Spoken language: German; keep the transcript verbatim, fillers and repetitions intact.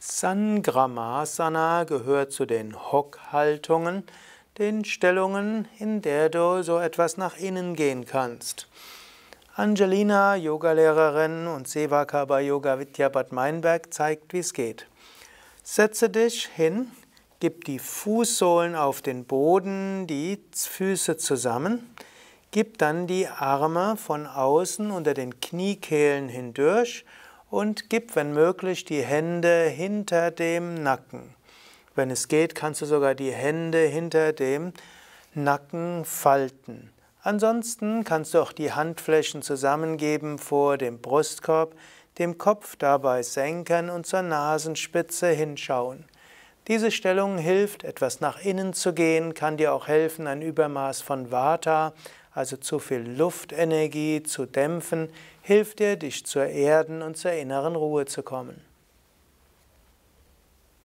Sangramasana gehört zu den Hockhaltungen, den Stellungen, in der du so etwas nach innen gehen kannst. Angelina, Yogalehrerin und Sevaka bei Yoga Vidya Bad Meinberg, zeigt, wie es geht. Setze dich hin, gib die Fußsohlen auf den Boden, die Füße zusammen, gib dann die Arme von außen unter den Kniekehlen hindurch und gib, wenn möglich, die Hände hinter dem Nacken. Wenn es geht, kannst du sogar die Hände hinter dem Nacken falten. Ansonsten kannst du auch die Handflächen zusammengeben vor dem Brustkorb, den Kopf dabei senken und zur Nasenspitze hinschauen. Diese Stellung hilft, etwas nach innen zu gehen, kann dir auch helfen, ein Übermaß von Vata, also zu viel Luftenergie, zu dämpfen, hilft dir, dich zu erden und zur inneren Ruhe zu kommen.